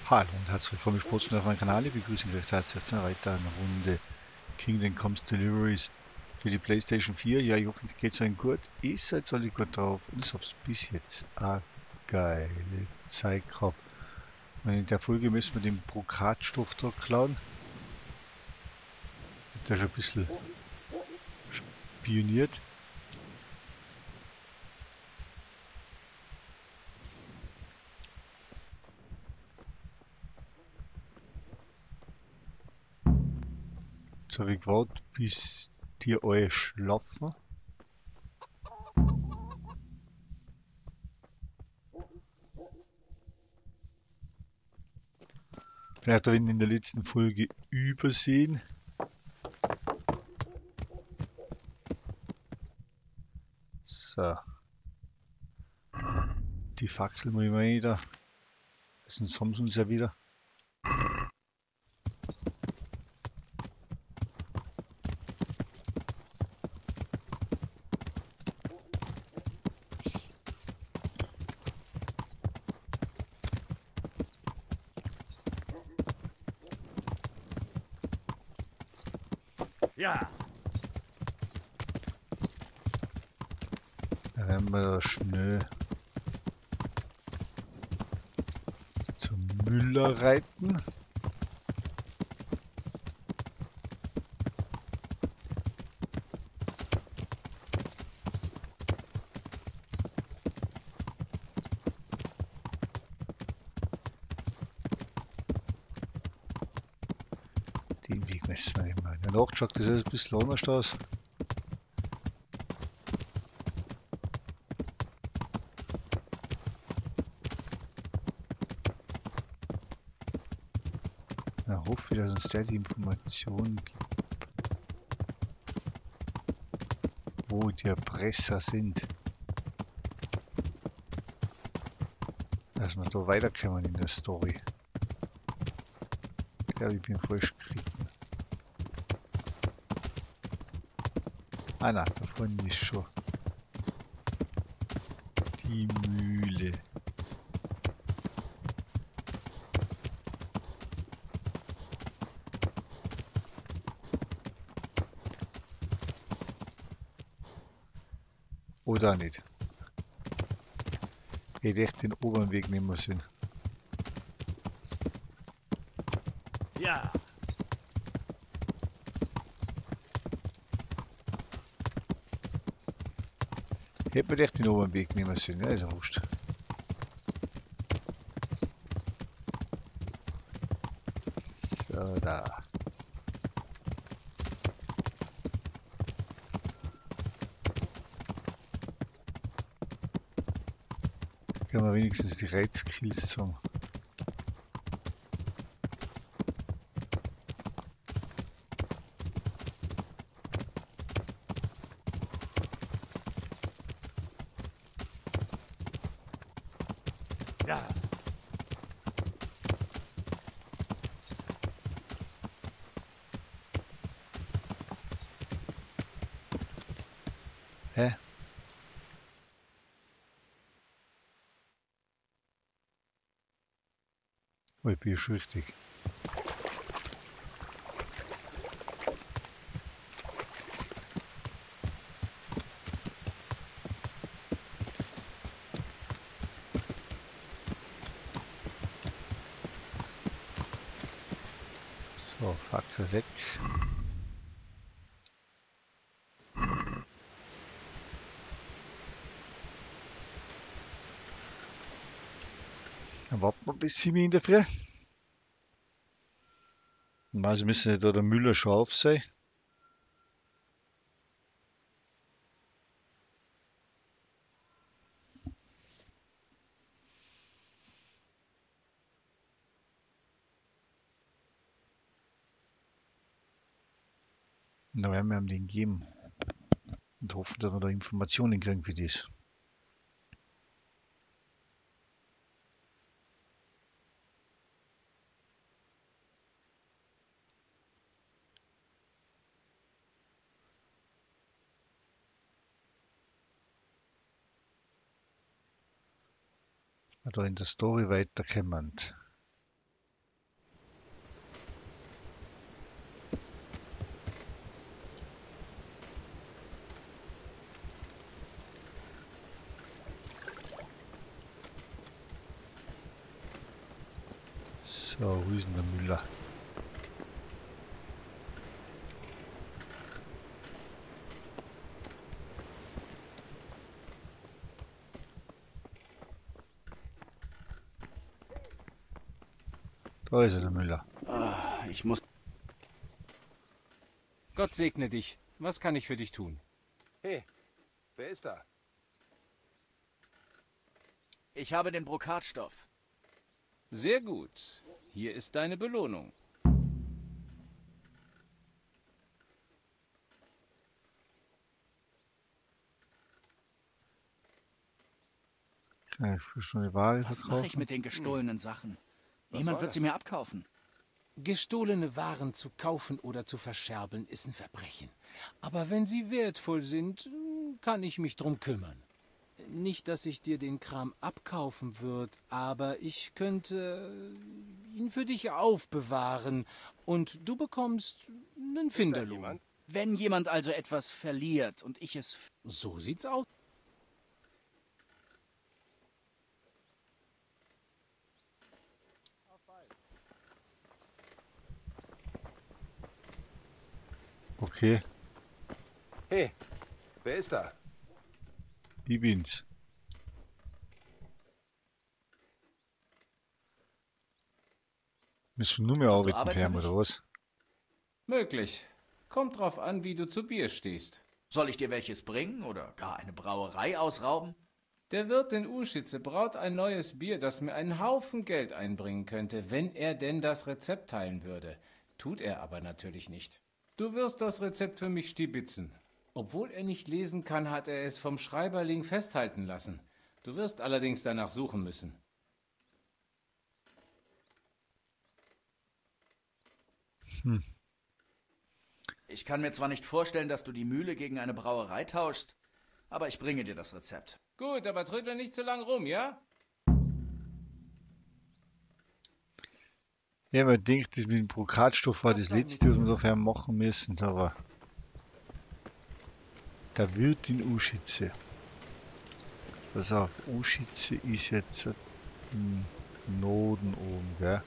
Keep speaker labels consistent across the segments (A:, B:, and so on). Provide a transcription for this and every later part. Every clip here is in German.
A: Hallo und herzlich willkommen, Sportsfreunde auf meinem Kanal. Ich begrüße euch recht herzlich zu einer weiteren Runde Kingdom Comes Deliveries für die PlayStation 4. Ja, ich hoffe, euch geht's euch gut. Ich seid alle gut drauf und ich hab's bis jetzt eine geile Zeit gehabt. Und in der Folge müssen wir den Brokatstoff da klauen. Hat der schon ein bisschen spioniert. Jetzt habe ich gewartet, bis die alle schlafen. Vielleicht habe ich ihn in der letzten Folge übersehen. So, die Fackel muss ich mal wieder. Sonst haben sie uns ja wieder.
B: Ja,
A: Dann werden wir schnell zum Müller reiten. Den Weg müssen wir nehmen. In der Nacht schaut das alles ein bisschen anders aus. Na, hoffe ich, dass uns der die Information gibt, wo die Erpresser sind. Dass wir da weiterkommen in der Story. Ich glaube, ich bin falsch geritten. Ah nein, da vorne ist schon die Mühle. Oder nicht? Ich hätte echt den oberen Weg nehmen müssen.
B: ja,
A: Hätte man echt den oberen Weg nehmen müssen. Ja, ist ja wurscht. So, da. Können wir wenigstens die Reizskills sagen.
B: ja.
A: Hä? Oh, ich bin ja schon richtig. So, Fackel weg. Dann warten wir bis 7 in der Früh. Also müssen ja da der Müller schon auf sein. Und dann werden wir ihm den geben. Und hoffen, dass wir da Informationen kriegen für das. Dass wir da in der Story weiterkommen. So, wo ist denn der Müller? Da ist er, der Müller.
B: Ich muss...
C: Gott segne dich. Was kann ich für dich tun?
D: Hey, wer ist da?
B: Ich habe den Brokatstoff.
C: Sehr gut. Hier ist deine Belohnung.
A: Kann ich für schon eine Ware
B: Was
A: verkaufen?
B: mache ich mit den gestohlenen Sachen? Niemand
D: war
B: wird sie
D: das?
B: mir abkaufen.
C: Gestohlene Waren zu kaufen oder zu verscherbeln ist ein Verbrechen. Aber wenn sie wertvoll sind, kann ich mich drum kümmern. Nicht, dass ich dir den Kram abkaufen würde, aber ich könnte ihn für dich aufbewahren und du bekommst einen Finderlohn.
D: jemand?
B: Wenn jemand also etwas verliert und ich es...
C: So sieht's aus.
A: Okay,
D: Hey, wer ist da?
A: ich bin's. Müssen wir nur mehr
B: Hast du
A: arbeiten,
B: Arbeit für
A: Herr,
B: mich?
A: oder was?
C: Möglich. Kommt drauf an, wie du zu Bier stehst.
B: Soll ich dir welches bringen oder gar eine Brauerei ausrauben?
C: Der Wirt in Uschitze braut ein neues Bier, das mir einen Haufen Geld einbringen könnte, wenn er denn das Rezept teilen würde. Tut er aber natürlich nicht. Du wirst das Rezept für mich stibitzen. Obwohl er nicht lesen kann, hat er es vom Schreiberling festhalten lassen. Du wirst allerdings danach suchen müssen.
B: Ich kann mir zwar nicht vorstellen, dass du die Mühle gegen eine Brauerei tauschst, aber ich bringe dir das Rezept.
C: Gut, aber trödle nicht zu lang rum, ja?
A: Ja, man denkt, das mit dem Brokatstoff war das letzte, was wir dafür machen müssen, aber der Wirt in Uschitze. Pass auf, Uschitze ist jetzt im Norden oben, gell?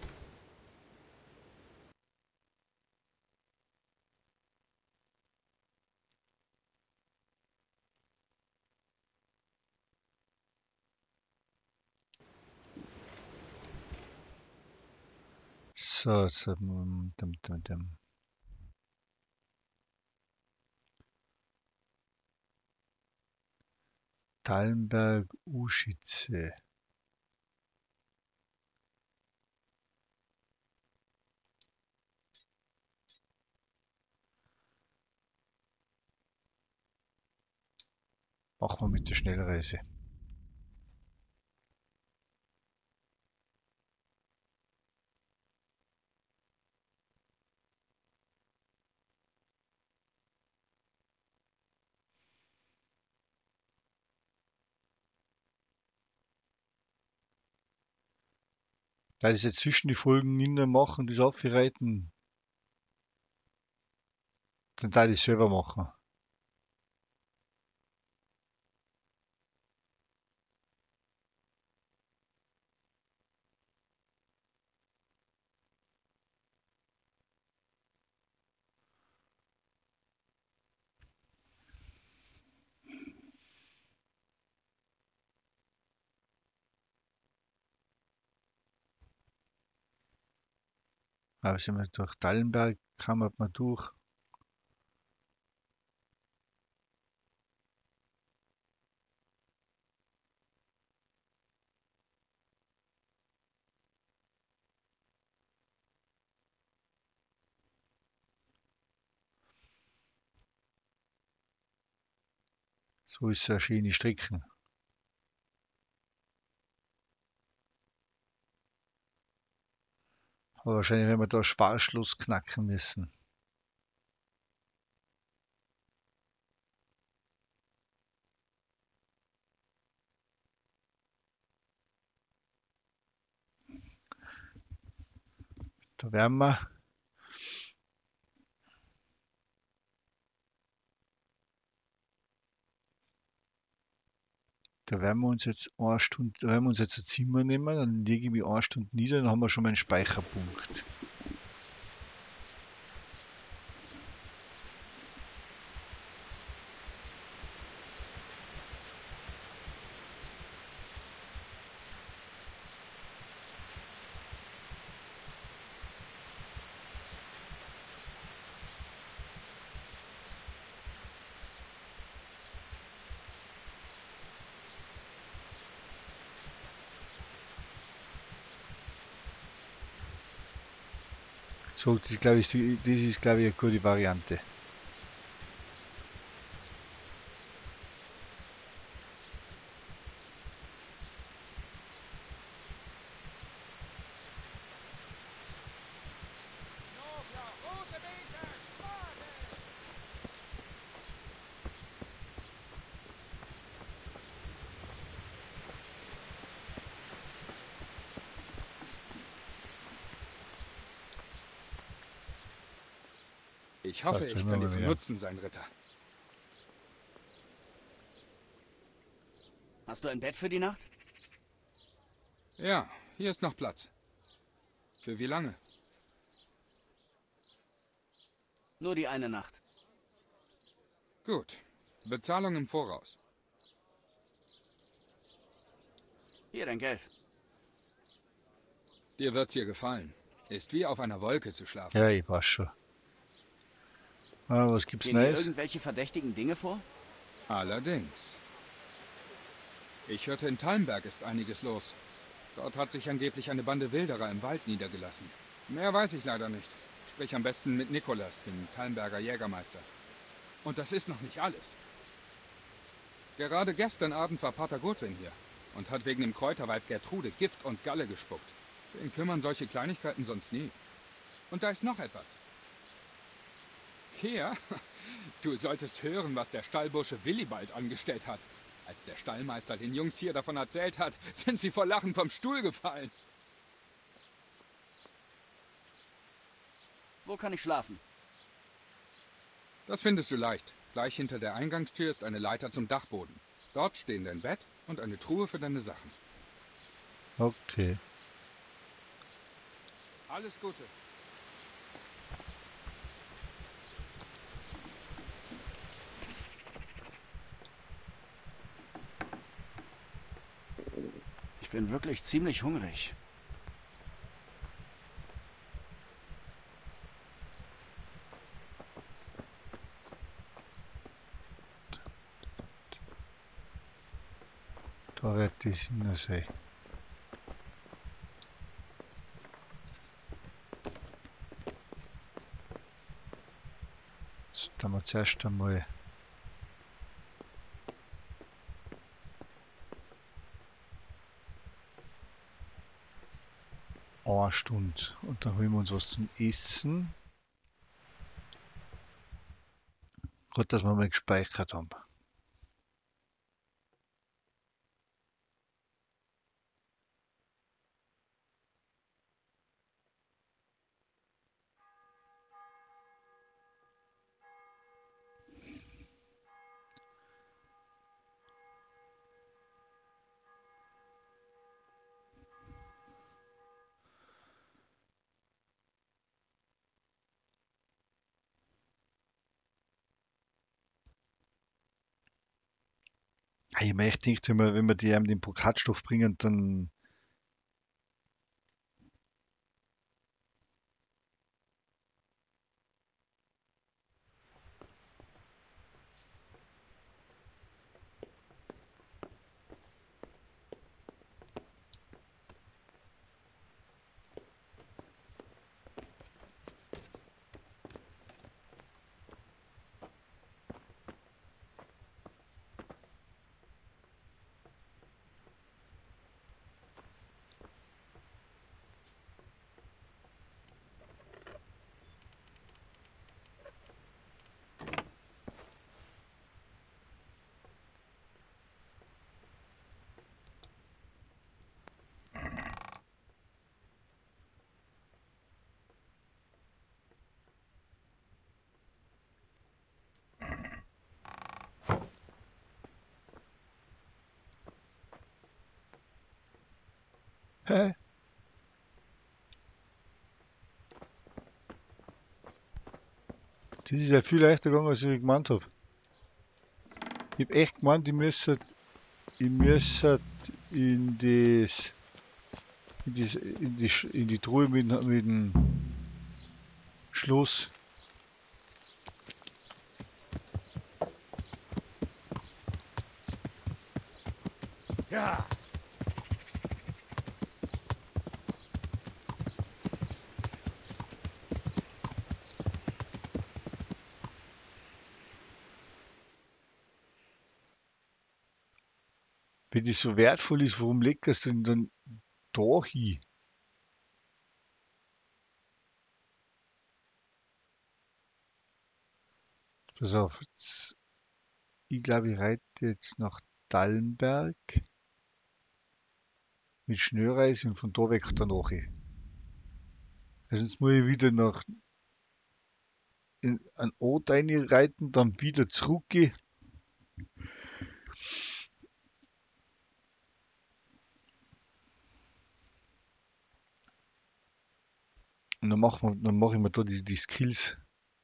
A: So, Tallenberg, Uschitze. Machen wir mit der Schnellreise. Da ich jetzt zwischen die Folgen nicht mehr machen, das aufreiten, dann da ich selber machen. Aber sind wir durch Dallenberg, kamen wir durch. So ist es eine schöne Strecken. Aber wahrscheinlich werden wir da Sparschluss knacken müssen. Da werden wir da werden wir uns jetzt eine Stunde, da werden wir uns jetzt ein Zimmer nehmen, dann lege ich mich eine Stunde nieder, dann haben wir schon mal einen Speicherpunkt. So, das ist, glaube ich, eine gute Variante.
D: Ich hoffe,
A: Sagt
D: ich
A: immer
D: kann dir
A: mal
D: von
A: wieder.
D: Nutzen sein, Ritter.
B: Hast du ein Bett für die Nacht?
D: Ja, hier ist noch Platz. Für wie lange?
B: Nur die eine Nacht.
D: Gut. Bezahlung im Voraus.
B: Hier dein Geld.
D: Dir wird's hier gefallen. Ist wie auf einer Wolke zu schlafen.
A: Ja, ich weiß schon. Ah, was gibt's
B: Gehen hier
A: Neues?
B: irgendwelche verdächtigen Dinge vor?
D: Allerdings. Ich hörte, in Talmberg ist einiges los. Dort hat sich angeblich eine Bande Wilderer im Wald niedergelassen. Mehr weiß ich leider nicht. Sprich am besten mit Nikolas, dem Talmberger Jägermeister. Und das ist noch nicht alles. Gerade gestern Abend war Pater Godwin hier und hat wegen dem Kräuterweib Gertrude Gift und Galle gespuckt. Den kümmern solche Kleinigkeiten sonst nie. Und da ist noch etwas. Hier, du solltest hören, was der Stallbursche Willibald angestellt hat. Als der Stallmeister den Jungs hier davon erzählt hat, sind sie vor Lachen vom Stuhl gefallen.
B: Wo kann ich schlafen?
D: Das findest du leicht. Gleich hinter der Eingangstür ist eine Leiter zum Dachboden. Dort stehen dein Bett und eine Truhe für deine Sachen.
A: Okay.
D: Alles Gute.
B: Ich bin wirklich ziemlich hungrig.
A: Da wird die Sinne sein. Jetzt haben wir zuerst einmal eine Stunde und dann holen wir uns was zum Essen. Gut, dass wir mal gespeichert haben. Ich möchte nicht, wenn wir die einem den Brokatstoff bringen, dann Hä? Das ist ja viel leichter gegangen, als ich gemeint habe. Ich habe echt gemeint, ich müsste in die Truhe mit dem Schloss.
C: Ja.
A: Wenn das so wertvoll ist, warum legt das denn dann da hin? Pass auf, ich glaube, ich reite jetzt nach Dallenberg mit Schnürreise und von da weg danach. Also jetzt muss ich wieder in einen Ort reinreiten, dann wieder zurückgehen. Und dann mache ich mir da die Skills.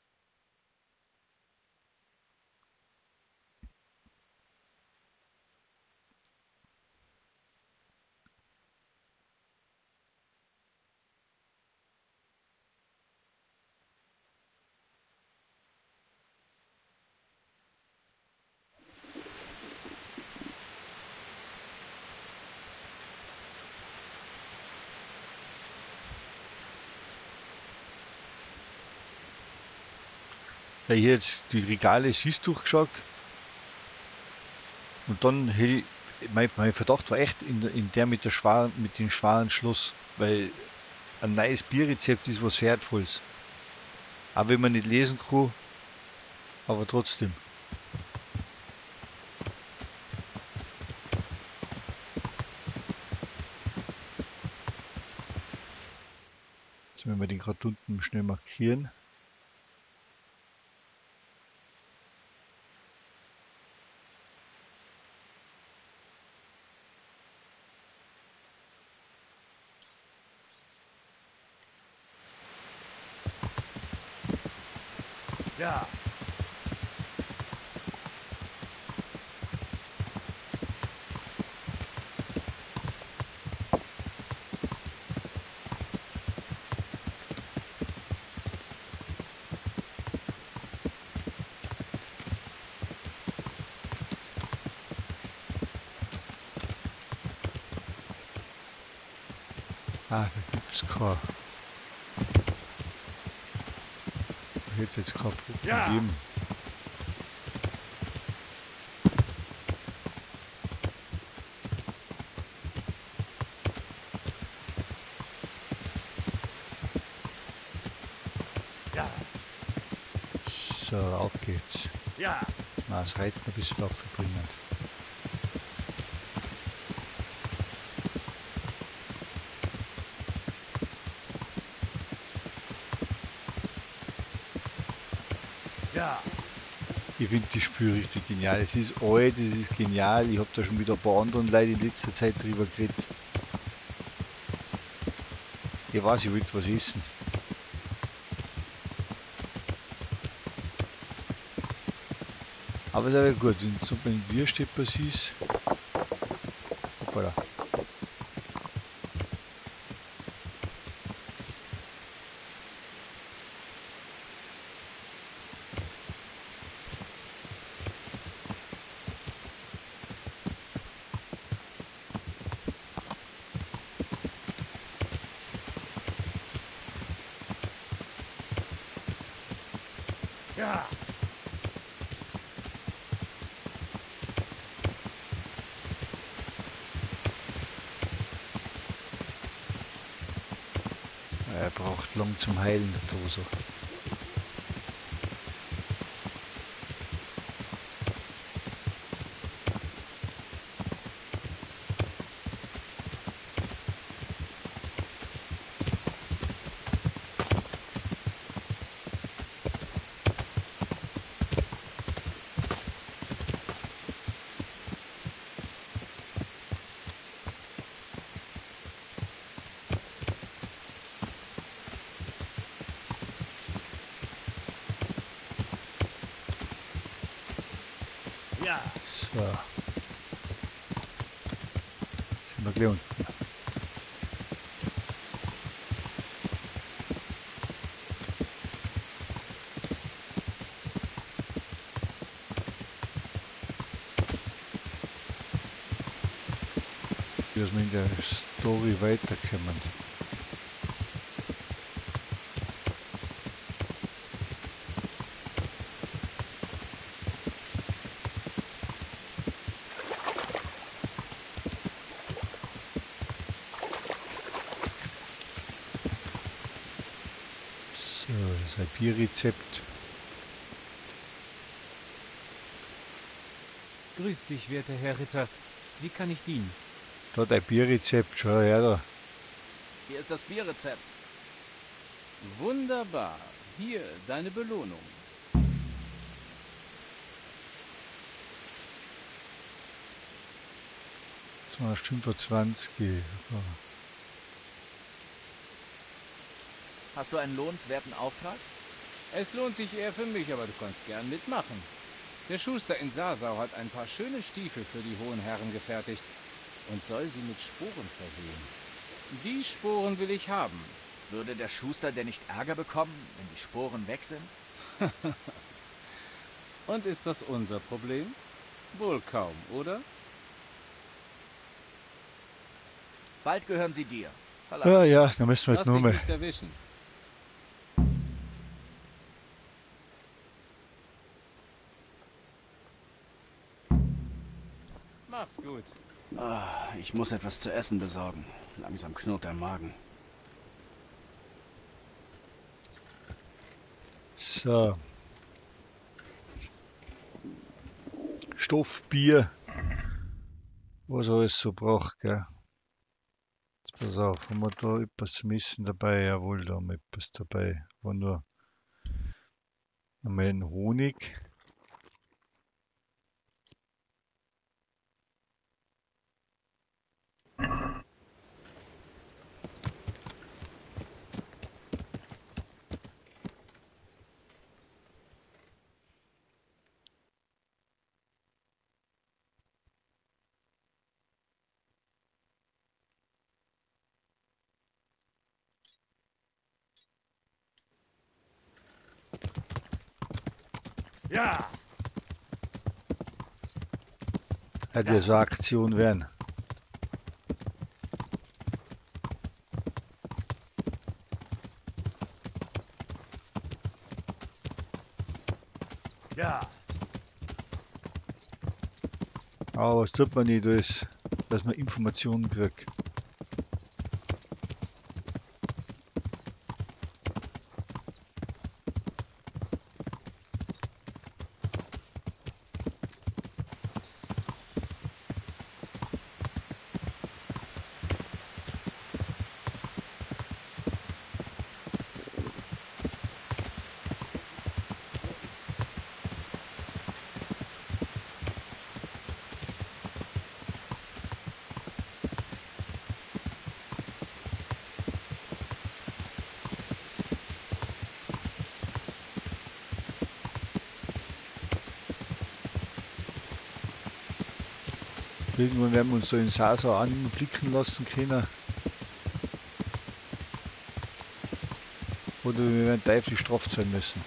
A: Ja, hier jetzt die Regale siehst durchgeschaut. Und dann hätte ich, mein Verdacht war echt in der mit dem schweren Schloss, weil ein neues Bierrezept ist was Wertvolles. Auch wenn man nicht lesen kann, aber trotzdem. Jetzt müssen wir den gerade unten schnell markieren.
C: Ja.
A: Ah, da gibt es kein. Da hätte jetzt kein Problem geben.
C: Ja.
A: So, auf geht's.
C: Ja.
A: Na, das Reiten ein bisschen aufbringen.
C: Ja.
A: Ich finde die Spiel richtig genial. Es ist alt, es ist genial. Ich habe da schon wieder ein paar anderen Leute in letzter Zeit drüber geredet. Ich weiß, ich wollte was essen. Aber es ist aber gut, wenn so ein Würst etwas ist. Hoppala.
C: Ja.
A: Er braucht lang zum Heilen, der Toso. So. Sind wir gleich unten. Dass wir in der Story weiterkommen. So, das ist ein Bierrezept.
C: Grüß dich, werter Herr Ritter. Wie kann ich dienen?
A: Dort ein Bierrezept, schau her da.
B: Hier ist das Bierrezept.
C: Wunderbar. Hier, deine Belohnung.
A: 225.
B: Hast du einen lohnenswerten Auftrag?
C: Es lohnt sich eher für mich, aber du kannst gern mitmachen. Der Schuster in Sasau hat ein paar schöne Stiefel für die hohen Herren gefertigt und soll sie mit Sporen versehen. Die Sporen will ich haben.
B: Würde der Schuster denn nicht Ärger bekommen, wenn die Sporen weg sind?
C: Und ist das unser Problem? Wohl kaum, oder?
B: Bald gehören sie dir. Verlass
A: Ja,
B: dich.
A: ja, da müssen wir
C: Lass
A: jetzt nur
C: dich
A: mal.
C: nicht erwischen. Mach's gut.
B: Ich muss etwas zu essen besorgen. Langsam knurrt der Magen.
A: So. Stoff, Bier. Was alles so braucht, gell? Jetzt pass auf, haben wir da etwas zum Essen dabei? Jawohl, da haben wir etwas dabei. War nur einmal ein Honig.
E: Ja,
A: Hätte ja so eine Aktion werden.
E: ja.
A: Aber was tut man nicht, dass man Informationen kriegt. Irgendwann werden wir uns so in Sasau anblicken lassen können. Oder wir werden teuflisch straff sein müssen.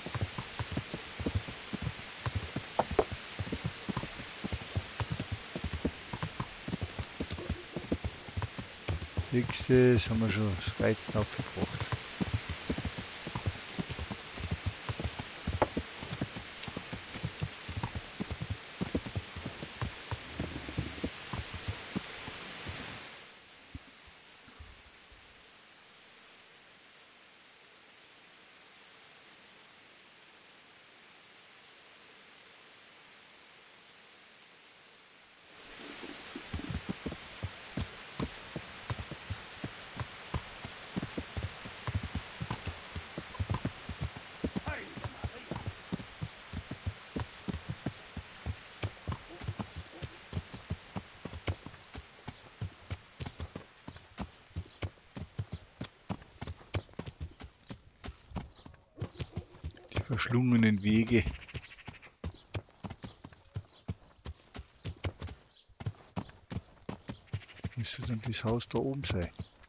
A: Nächstes haben wir schon das Reiten abgebracht. Verschlungenen Wege. Müsste dann das Haus da oben sein.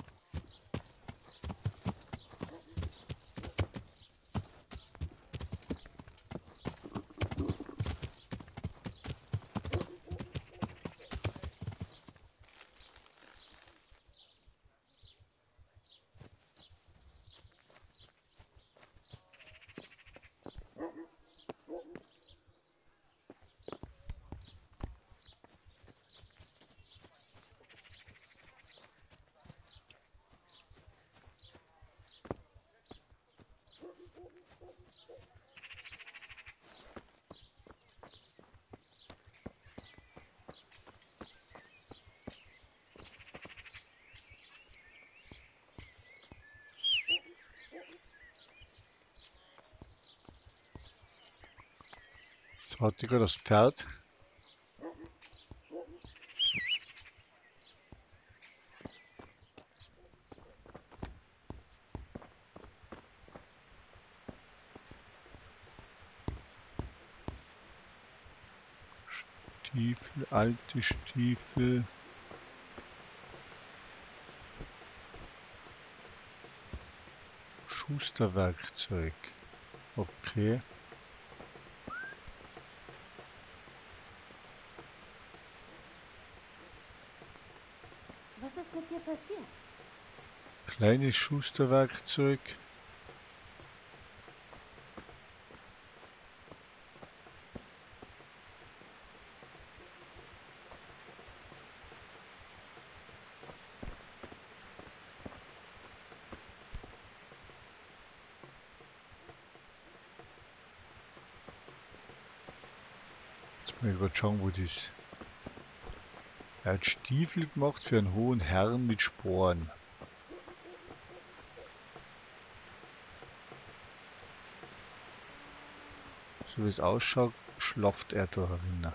A: Jetzt warte ich gerade das Pferd. Stiefel, alte Stiefel. Schusterwerkzeug. Okay.
E: Was ist mit dir passiert?
A: Kleines Schusterwerkzeug. Jetzt muss ich gerade schauen, wo das... Er hat Stiefel gemacht für einen hohen Herrn mit Sporen. So wie es ausschaut, schlaft er da drinnen.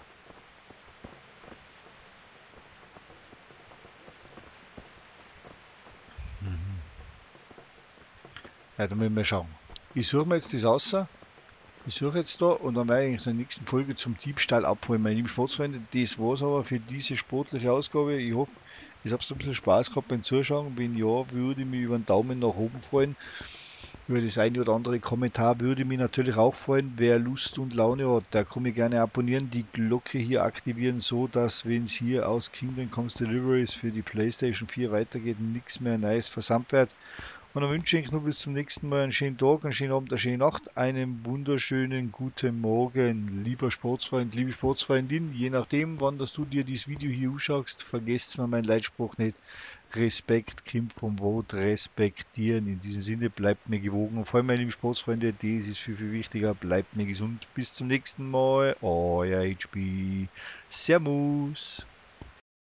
A: Ja, da müssen wir schauen. Ich suche mir jetzt das raus. Ich suche jetzt da und dann werde ich in der nächsten Folge zum Diebstahl abholen, meine lieben Sportsfreunde. Das war's aber für diese sportliche Ausgabe. Ich hoffe, ihr habt ein bisschen Spaß gehabt beim Zuschauen. Wenn ja, würde ich mich über einen Daumen nach oben freuen. Über das eine oder andere Kommentar würde mich natürlich auch freuen. Wer Lust und Laune hat, der kann mich gerne abonnieren, die Glocke hier aktivieren, so dass, wenn es hier aus Kingdom Comes Deliveries für die PlayStation 4 weitergeht, nichts mehr Neues versandt wird. Und dann wünsche ich noch bis zum nächsten Mal einen schönen Tag, einen schönen Abend, eine schöne Nacht, einen wunderschönen guten Morgen, lieber Sportsfreund, liebe Sportsfreundin. Je nachdem, wann du dir dieses Video hier anschaust, vergesst mir meinen Leitspruch nicht. Respekt kommt vom Wort respektieren. In diesem Sinne, bleibt mir gewogen. Und vor allem, meine lieben Sportsfreunde, das ist viel, viel wichtiger. Bleibt mir gesund. Bis zum nächsten Mal. Euer HB. Servus.